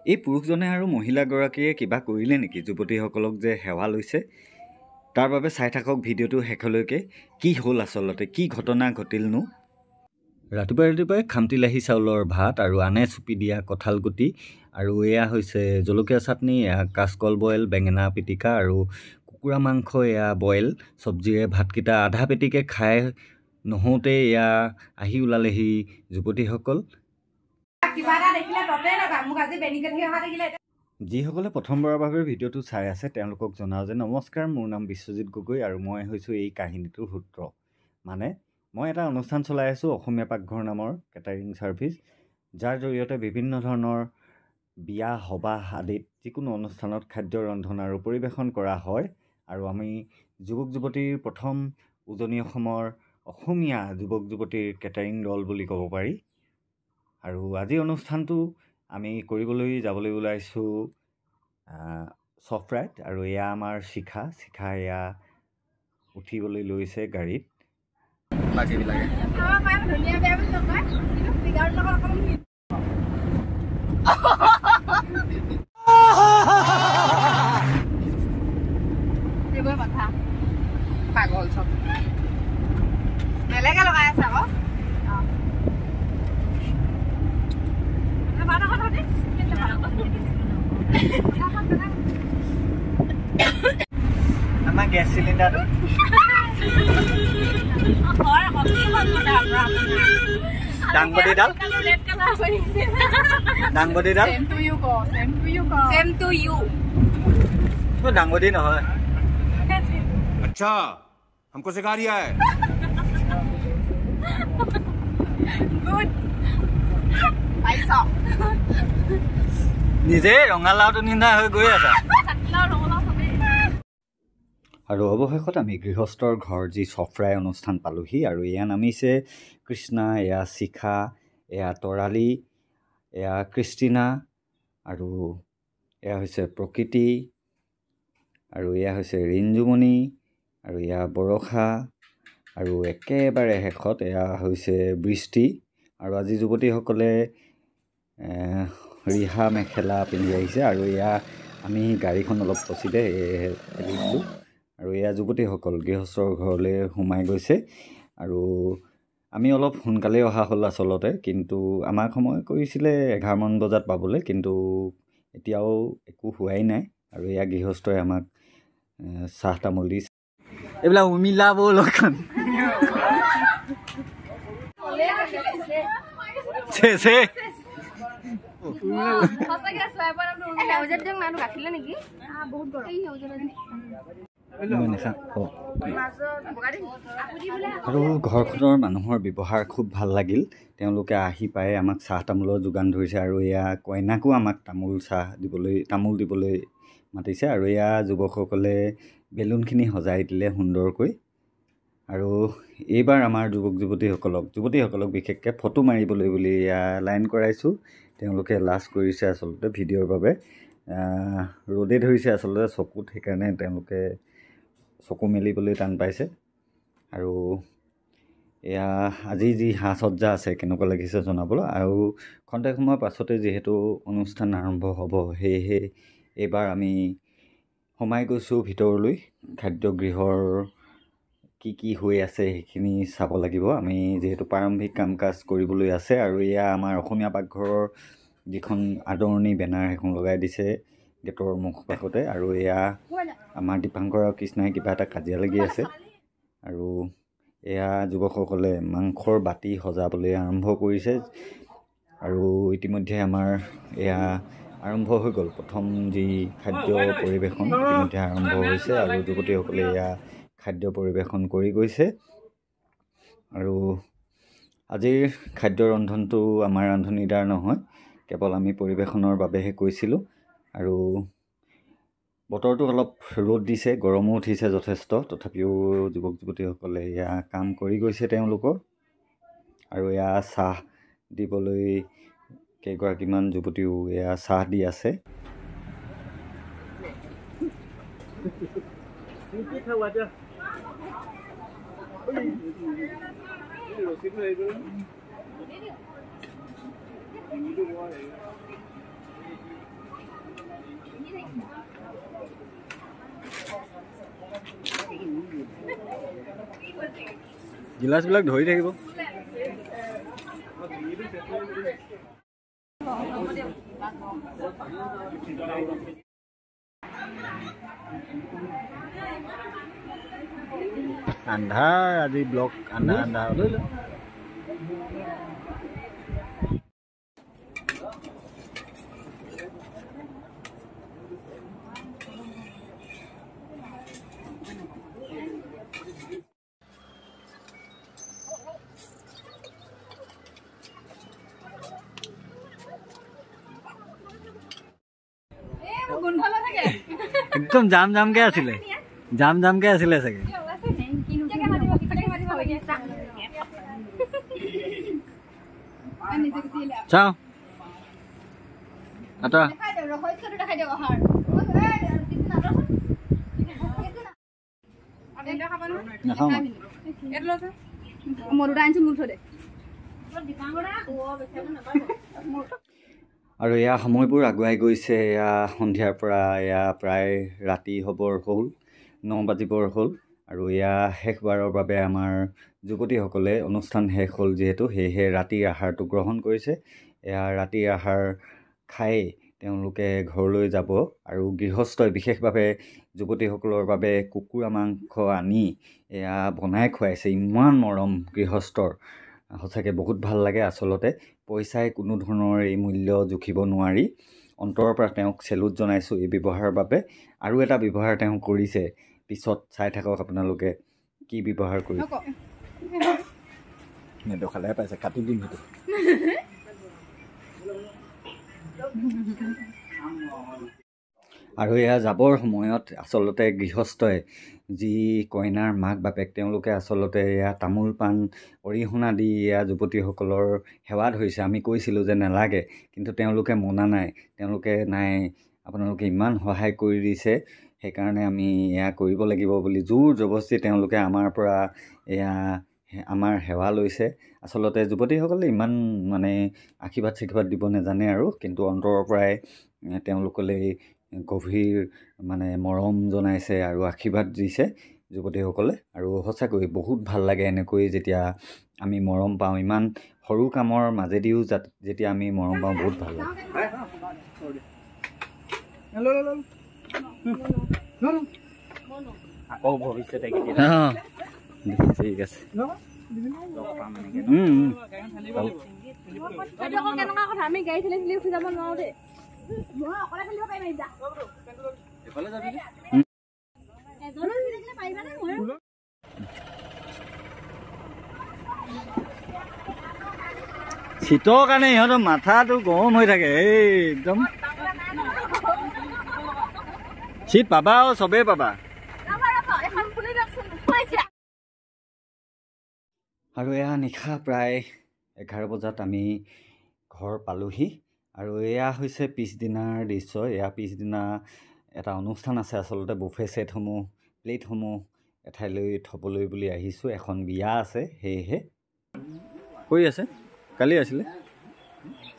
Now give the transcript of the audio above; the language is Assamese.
এই পুৰুষজনে আৰু মহিলাগৰাকীয়ে কিবা কৰিলে নেকি যুৱতীসকলক যে সেৱা লৈছে তাৰ বাবে চাই থাকক ভিডিঅ'টো শেষলৈকে কি হ'ল আচলতে কি ঘটনা ঘটিলনো ৰাতিপুৱাই খামটিলাহী চাউলৰ ভাত আৰু আনে চুপি দিয়া কঁঠালগুটি আৰু এয়া হৈছে জলকীয়া চাটনি এয়া কাচকল বইল বেঙেনা পিটিকা আৰু কুকুৰা মাংস এয়া বইল চব্জিৰে ভাতকেইটা আধা পেটিকে খাই নহওঁতে এয়া আহি ওলালেহি যুৱতীসকল যিসকলে প্ৰথমবাৰৰ বাবে ভিডিঅ'টো চাই আছে তেওঁলোকক জনাওঁ যে নমস্কাৰ মোৰ নাম বিশ্বজিৎ গগৈ আৰু মই হৈছোঁ এই কাহিনীটোৰ সূত্ৰ মানে মই এটা অনুষ্ঠান চলাই আছোঁ অসমীয়া পাকঘৰ নামৰ কেটাৰিং ছাৰ্ভিচ যাৰ জৰিয়তে বিভিন্ন ধৰণৰ বিয়া সবাহ আদিত যিকোনো অনুষ্ঠানত খাদ্য ৰন্ধন আৰু পৰিৱেশন কৰা হয় আৰু আমি যুৱক যুৱতীৰ প্ৰথম উজনি অসমৰ অসমীয়া যুৱক যুৱতীৰ কেটাৰিং দল বুলি ক'ব পাৰি আৰু আজি অনুষ্ঠানটো আমি কৰিবলৈ যাবলৈ ওলাইছোঁ চফ্ৰাইট আৰু এয়া আমাৰ শিখা এয়া উঠিবলৈ লৈছে গাড়ীত পাগল চব বেলেগে লগাই আছে আকৌ আমাৰ গেছ চিলিণ্ডাৰটো ডাংবডিডাল ডাংবডি নহয় अच्छा हमको सिखा रिया है নিজে ৰঙালাওটো নিন্দা হৈ গৈ আছা আৰু অৱশেষত আমি গৃহস্থৰ ঘৰ যি চফ্ৰাই অনুষ্ঠান পালোহি আৰু এয়া নামিছে কৃষ্ণা এয়া শিখা এয়া তৰালী এয়া ক্ৰিষ্টিনা আৰু এয়া হৈছে প্ৰকৃতি আৰু এয়া হৈছে ৰিঞ্জুমণি আৰু এয়া বৰষা আৰু একেবাৰে শেষত এয়া হৈছে বৃষ্টি আৰু আজি যুৱতীসকলে ৰিহা মেখেলা পিন্ধি আহিছে আৰু এয়া আমি গাড়ীখন অলপ ফচিলে এৰিলোঁ আৰু এয়া যুৱতীসকল গৃহস্থৰ ঘৰলৈ সোমাই গৈছে আৰু আমি অলপ সোনকালে অহা হ'ল আচলতে কিন্তু আমাক সময় কৰিছিলে 11 মান বজাত পাবলৈ কিন্তু এতিয়াও একো হোৱাই নাই আৰু এয়া গৃহস্থই আমাক চাহ তামোল দিছে এইবিলাক উমিলাব লক্ষণ আৰু ঘৰখনৰ মানুহৰ ব্যৱহাৰ খুব ভাল লাগিল তেওঁলোকে আহি পাই আমাক চাহ তামোলৰ যোগান ধৰিছে আৰু এয়া কইনাকো আমাক তামোল দিবলৈ মাতিছে আৰু এয়া যুৱকসকলে বেলুনখিনি সজাই দিলে সুন্দৰকৈ আৰু এইবাৰ আমাৰ যুৱক যুৱতীসকলক বিশেষকৈ ফটো মাৰিবলৈ বুলি এয়া লাইন কৰাইছোঁ তেওঁলোকে লাজ কৰিছে আচলতে ভিডিঅ'ৰ বাবে ৰ'দে ধৰিছে আচলতে চকুত সেইকাৰণে তেওঁলোকে চকু মেলিবলৈ টান পাইছে আৰু এয়া আজি যি সাজ সজ্জা আছে কেনেকুৱা লাগিছে জনাবলৈ আৰু খন্তেক সময়ৰ পাছতে যিহেতু অনুষ্ঠান আৰম্ভ হ'ব সেয়েহে এইবাৰ আমি সোমাই গৈছোঁ ভিতৰলৈ খাদ্যগৃহৰ কি হৈ আছে সেইখিনি চাব লাগিব আমি যিহেতু প্ৰাৰম্ভিক কাম কাজ কৰিবলৈ আছে আৰু এয়া আমাৰ অসমীয়া পাকঘৰৰ যিখন আদৰণি বেনাৰ সেইখন লগাই দিছে গেটৰ মুখপাশতে আৰু এয়া আমাৰ দীপাংকৰ আৰু কৃষ্ণাই কিবা এটা কাজিয়া লাগি আছে আৰু এয়া যুৱকসকলে মাংসৰ বাতি সজাবলৈ আৰম্ভ কৰিছে আৰু ইতিমধ্যে আমাৰ এয়া আৰম্ভ হৈ গ'ল প্ৰথম যি খাদ্য পৰিৱেশন ইতিমধ্যে আৰম্ভ হৈছে আৰু যুৱতীসকলে এয়া খাদ্য পৰিৱেশন কৰি গৈছে আৰু আজিৰ খাদ্য ৰন্ধনটো আমাৰ ৰান্ধনিদাৰ নহয় কেৱল আমি পৰিৱেশনৰ বাবেহে কৈছিলোঁ আৰু বতৰটো অলপ ৰ'দ দিছে গৰমো উঠিছে যথেষ্ট তথাপিও যুৱক যুৱতীসকলে এয়া কাম কৰি গৈছে তেওঁলোকৰ আৰু এয়া চাহ দিবলৈ কেইগৰাকীমান যুৱতীও এয়া চাহ দি আছে গিলাচবিলাক ধৰি থাকিব। আন্ধাৰ আজি ব্লক আন্ধাৰ লৈ লওঁ। একদম জামকে আছিলে চাগে। চাওঁ আঁতৰা নাখাওঁ আৰু এয়া সময়বোৰ আগুৱাই গৈছে। এয়া সন্ধিয়াৰ পৰা এয়া প্ৰায় ৰাতি হ'বৰ হ'ল, 9 বাজিবৰ হ'ল। আৰু এয়া শেষবাৰৰ বাবে আমাৰ যুৱতীসকলে অনুষ্ঠান শেষ হ'ল যিহেতু, সেয়েহে ৰাতিৰ আহাৰটো গ্ৰহণ কৰিছে। এয়া ৰাতিৰ আহাৰ খাই তেওঁলোকে ঘৰলৈ যাব। আৰু গৃহস্থই বিশেষভাৱে যুৱতীসকলৰ বাবে কুকুৰা মাংস আনি এয়া বনাই খুৱাইছে। ইমান মৰম গৃহস্থৰ, সঁচাকৈ বহুত ভাল লাগে। আচলতে পইচাই কোনো ধৰণৰ এই মূল্য জুখিব নোৱাৰি। অন্তৰৰ পৰা তেওঁক চেলুট জনাইছোঁ এই ব্যৱহাৰৰ বাবে। আৰু এটা ব্যৱহাৰ তেওঁ কৰিছে, পিছত চাই থাকক আপোনালোকে কি ব্যৱহাৰ কৰি। নেদেখালে পাইছে, কাটি দিম সেইটো। আৰু এয়া যাবৰ সময়ত আচলতে গৃহস্থই যি কইনাৰ মাক বাপেক, তেওঁলোকে আচলতে এয়া তামোল পাণ অৰিহণা দি এয়া যুৱতীসকলৰ সেৱা ধৰিছে। আমি কৈছিলোঁ যে নালাগে, কিন্তু তেওঁলোকে মনা নাই। তেওঁলোকে নাই, আপোনালোকে ইমান সহায় কৰি দিছে, সেইকাৰণে আমি এয়া কৰিব লাগিব বুলি জোৰ জবস্তি তেওঁলোকে আমাৰ পৰা এয়া আমাৰ সেৱা লৈছে। আচলতে যুৱতীসকলে ইমান মানে আশীৰ্বাদ দিব নাজানে আৰু, কিন্তু অন্তৰৰ পৰাই তেওঁলোকলৈ গভীৰ মানে মৰম জনাইছে আৰু আশীৰ্বাদ দিছে যুৱতীসকলে। আৰু সঁচাকৈ বহুত ভাল লাগে এনেকৈ যেতিয়া আমি মৰম পাওঁ। ইমান সৰু কামৰ মাজেদিও যেতিয়া আমি মৰম পাওঁ, বহুত ভাল লাগে। আকৌ ভৱিষ্যতে ঠিক আছে। আমি গাড়ী ঠেলি উঠি যাব নোৱাৰো দেই। অকলে খেলিব পাৰিম। শীতৰ কাৰণে ইহঁতৰ মাথাটো গৰম হৈ থাকে। এই একদম শীত পাবা আৰু চবেই পাবা। আৰু এয়া নিশা প্ৰায় 11 বজাত আমি ঘৰ পালোহি। আৰু এয়া হৈছে পিছদিনাৰ দৃশ্য। এয়া পিছদিনা এটা অনুষ্ঠান আছে আচলতে, বুফে ছেটসমূহ প্লেটসমূহ এঠাইলৈ থ'বলৈ বুলি আহিছোঁ। এখন বিয়া আছে, সেয়েহে কৰি আছে। কালি আছিলে।